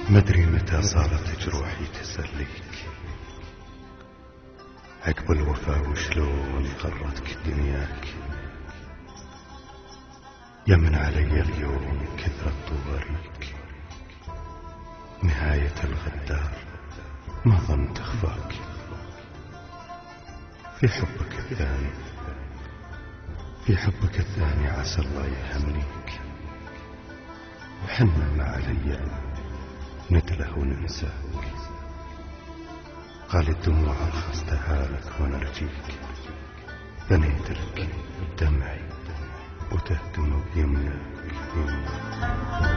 مدري متى صارت جروحي تسليك، عقب الوفا وشلون غرتك دنياك. يا من علي اليوم كثرت طواريك، نهاية الغدار ما ظن تخفاك. في حبك الثاني عسى الله يهنيك، وحنا علي ندله وننساك. قال الدموع أرخصتها لك ونرجيك، بنيت لك بدمعي وتهدم بيمناك.